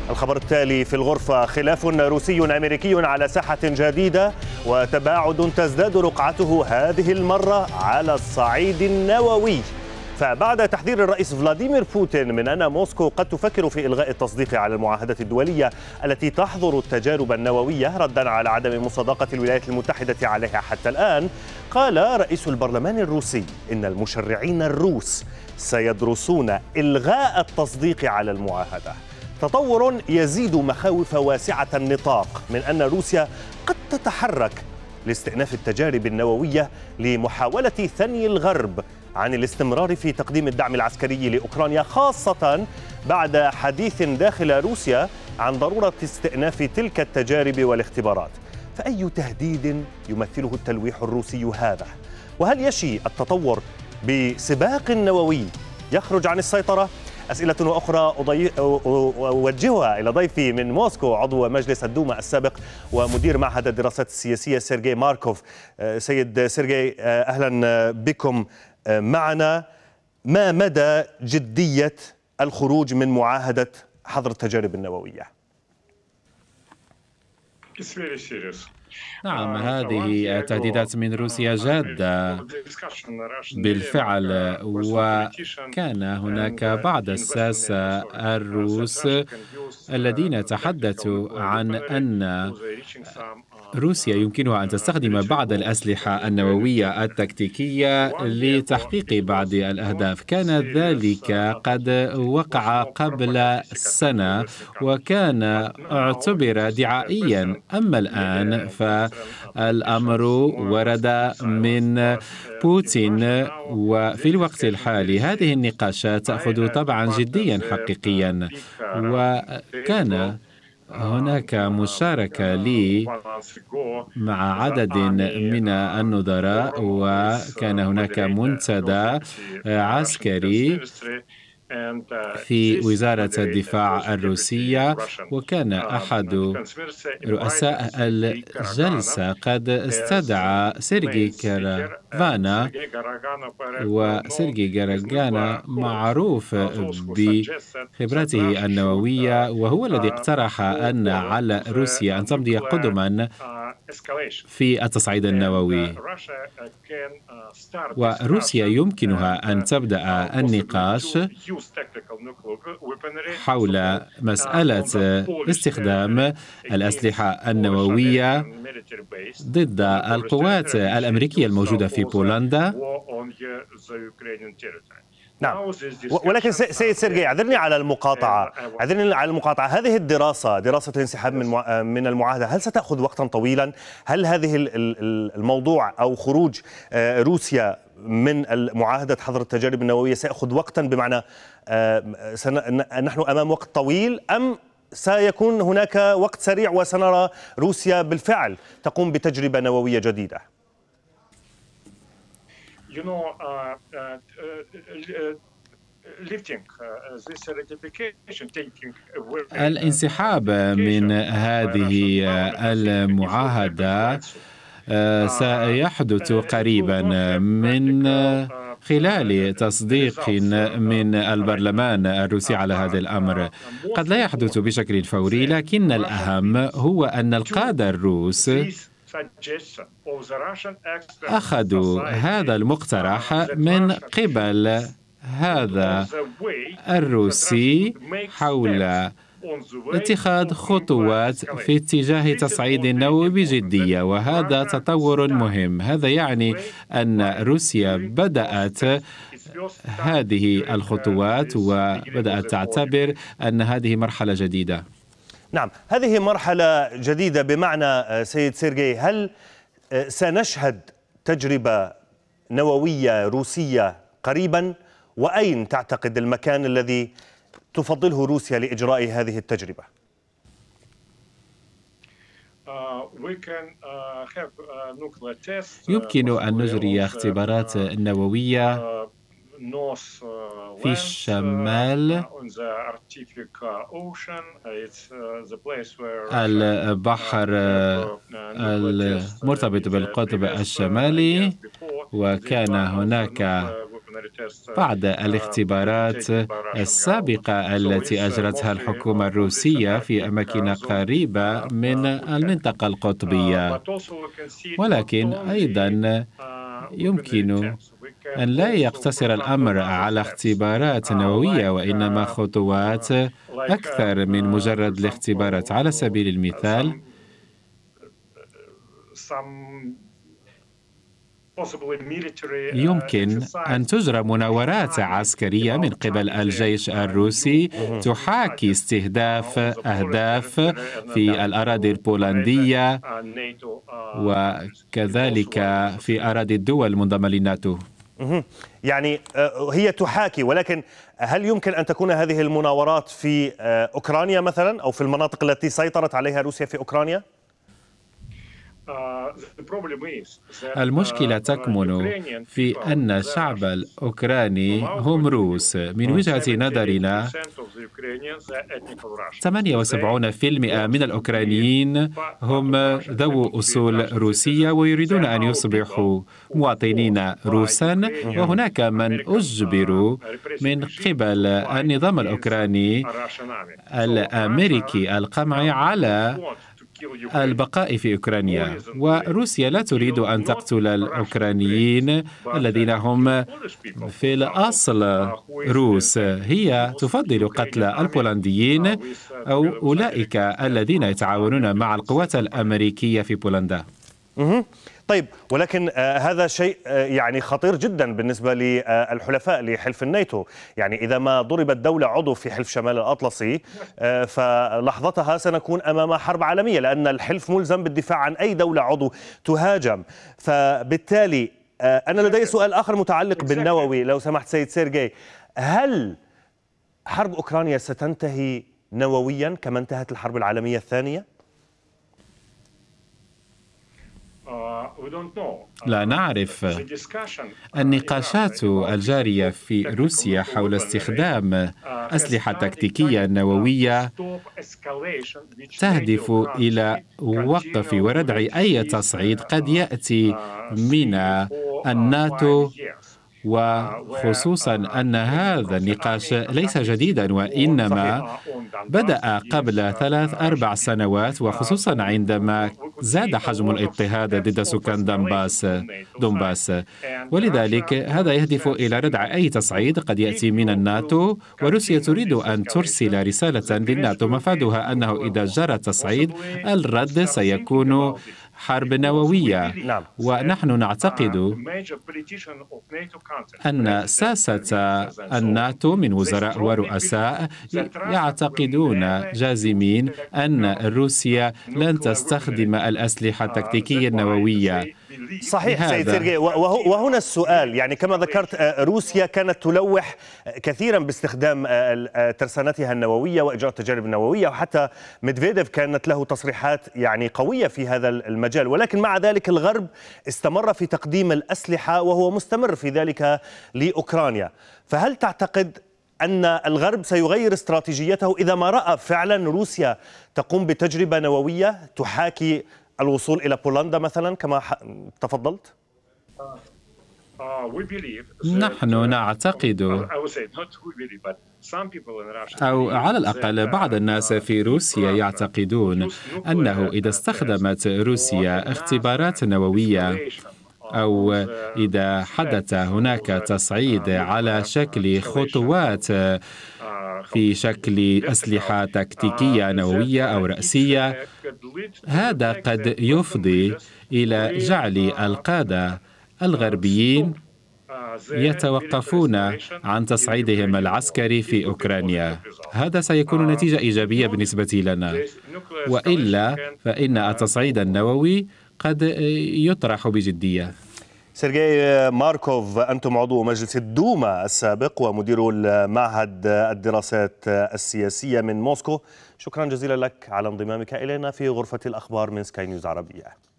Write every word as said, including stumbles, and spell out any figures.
الخبر التالي في الغرفة: خلاف روسي أمريكي على ساحة جديدة، وتباعد تزداد رقعته هذه المرة على الصعيد النووي. فبعد تحذير الرئيس فلاديمير بوتين من أن موسكو قد تفكر في إلغاء التصديق على المعاهدة الدولية التي تحظر التجارب النووية ردا على عدم مصادقة الولايات المتحدة عليها حتى الآن، قال رئيس البرلمان الروسي إن المشرعين الروس سيدرسون إلغاء التصديق على المعاهدة. تطور يزيد مخاوف واسعة النطاق من أن روسيا قد تتحرك لاستئناف التجارب النووية لمحاولة ثني الغرب عن الاستمرار في تقديم الدعم العسكري لأوكرانيا، خاصة بعد حديث داخل روسيا عن ضرورة استئناف تلك التجارب والاختبارات. فأي تهديد يمثله التلويح الروسي هذا؟ وهل يشي التطور بسباق نووي يخرج عن السيطرة؟ أسئلة وأخرى أوجهها إلى ضيفي من موسكو، عضو مجلس الدوما السابق ومدير معهد الدراسات السياسية سيرجي ماركوف. سيد سيرجي، أهلا بكم معنا. ما مدى جدية الخروج من معاهدة حظر التجارب النووية؟ نعم، هذه التهديدات من روسيا جادة بالفعل، وكان هناك بعض الساسة الروس الذين تحدثوا عن أن روسيا يمكنها أن تستخدم بعض الأسلحة النووية التكتيكية لتحقيق بعض الأهداف. كان ذلك قد وقع قبل سنة وكان اعتبر دعائيا، أما الآن فالأمر ورد من بوتين، وفي الوقت الحالي هذه النقاشات تأخذ طبعا جديا حقيقيا. وكان هناك مشاركة لي مع عدد من النظراء، وكان هناك منتدى عسكري في وزارة الدفاع الروسية، وكان أحد رؤساء الجلسة قد استدعى سيرجي كارافانا، وسيرجي كارافانا معروف بخبرته النووية، وهو الذي اقترح أن على روسيا أن تمضي قدما في التصعيد النووي، وروسيا يمكنها أن تبدأ النقاش حول مسألة استخدام الأسلحة النووية ضد القوات الأمريكية الموجودة في بولندا. نعم، ولكن سيد سيرجي، اعذرني على المقاطعة اعذرني على المقاطعة هذه الدراسة، دراسة الانسحاب من من المعاهدة، هل ستأخذ وقتا طويلا؟ هل هذه الموضوع أو خروج روسيا من معاهدة حظر التجارب النووية سيأخذ وقتا، بمعنى نحن أمام وقت طويل، أم سيكون هناك وقت سريع وسنرى روسيا بالفعل تقوم بتجربة نووية جديدة؟ You know, uh, uh, uh, lifting uh, this ratification, taking الانسحاب من هذه المعاهدة سيحدث قريبا من خلال تصديق من البرلمان الروسي على هذا الأمر. قد لا يحدث بشكل فوري، لكن الأهم هو أن القادة الروس أخذوا هذا المقترح من قبل هذا الروسي حول اتخاذ خطوات في اتجاه تصعيد النووي بجدية، وهذا تطور مهم. هذا يعني أن روسيا بدأت هذه الخطوات وبدأت تعتبر أن هذه مرحلة جديدة. نعم، هذه مرحلة جديدة، بمعنى سيد سيرجي، هل سنشهد تجربة نووية روسية قريبا؟ وأين تعتقد المكان الذي تفضله روسيا لإجراء هذه التجربة؟ يمكن أن نجري اختبارات نووية في الشمال، البحر المرتبط بالقطب الشمالي، وكان هناك بعد الاختبارات السابقة التي أجرتها الحكومة الروسية في أماكن قريبة من المنطقة القطبية. ولكن أيضا يمكن أن لا يقتصر الأمر على اختبارات نووية، وإنما خطوات أكثر من مجرد الاختبارات. على سبيل المثال، يمكن أن تجرى مناورات عسكرية من قبل الجيش الروسي تحاكي استهداف أهداف في الأراضي البولندية وكذلك في أراضي الدول المنضمة للناتو. يعني هي تحاكي، ولكن هل يمكن أن تكون هذه المناورات في أوكرانيا مثلا أو في المناطق التي سيطرت عليها روسيا في أوكرانيا؟ المشكلة تكمن في أن الشعب الأوكراني هم روس. من وجهة نظرنا ثمانية وسبعين بالمئة من الأوكرانيين هم ذو أصول روسية ويريدون أن يصبحوا مواطنين روسا، وهناك من أجبروا من قبل النظام الأوكراني الأمريكي القمعي على البقاء في أوكرانيا. وروسيا لا تريد أن تقتل الأوكرانيين الذين هم في الأصل روس، هي تفضل قتل البولنديين أو أولئك الذين يتعاونون مع القوات الأمريكية في بولندا. طيب، ولكن آه هذا شيء آه يعني خطير جدا بالنسبة للحلفاء لحلف الناتو. يعني إذا ما ضربت دولة عضو في حلف شمال الأطلسي آه فلحظتها سنكون أمام حرب عالمية، لأن الحلف ملزم بالدفاع عن أي دولة عضو تهاجم. فبالتالي آه أنا لدي سؤال آخر متعلق بالنووي لو سمحت سيد سيرجي. هل حرب أوكرانيا ستنتهي نوويا كما انتهت الحرب العالمية الثانية؟ لا نعرف. النقاشات الجارية في روسيا حول استخدام أسلحة تكتيكية نووية تهدف إلى وقف وردع أي تصعيد قد يأتي من الناتو، وخصوصا أن هذا النقاش ليس جديدا وإنما بدأ قبل ثلاث أربع سنوات، وخصوصا عندما زاد حجم الاضطهاد ضد سكان دنباس دنباس ولذلك هذا يهدف إلى ردع أي تصعيد قد يأتي من الناتو. وروسيا تريد أن ترسل رسالة للناتو مفادها أنه إذا جرى تصعيد الرد سيكون حرب نووية. نعم. ونحن نعتقد أن ساسة الناتو من وزراء ورؤساء يعتقدون جازمين أن روسيا لن تستخدم الأسلحة التكتيكية النووية. صحيح سيد سيرجي، وهنا السؤال، يعني كما ذكرت روسيا كانت تلوح كثيرا باستخدام ترسانتها النووية وإجراء التجارب النووية، وحتى ميدفيديف كانت له تصريحات يعني قوية في هذا المجال، ولكن مع ذلك الغرب استمر في تقديم الأسلحة وهو مستمر في ذلك لأوكرانيا. فهل تعتقد أن الغرب سيغير استراتيجيته إذا ما رأى فعلا روسيا تقوم بتجربة نووية تحاكي الوصول إلى بولندا مثلا كما تفضلت؟ نحن نعتقد، أو على الأقل بعض الناس في روسيا يعتقدون أنه إذا استخدمت روسيا اختبارات نووية أو إذا حدث هناك تصعيد على شكل خطوات في شكل أسلحة تكتيكية نووية أو رأسية، هذا قد يفضي إلى جعل القادة الغربيين يتوقفون عن تصعيدهم العسكري في أوكرانيا. هذا سيكون نتيجة إيجابية بالنسبة لنا، وإلا فإن التصعيد النووي قد يطرح بجدية. سيرجي ماركوف، أنتم عضو مجلس الدوما السابق ومدير المعهد الدراسات السياسية من موسكو، شكرا جزيلا لك على انضمامك إلينا في غرفة الأخبار من سكاي نيوز عربية.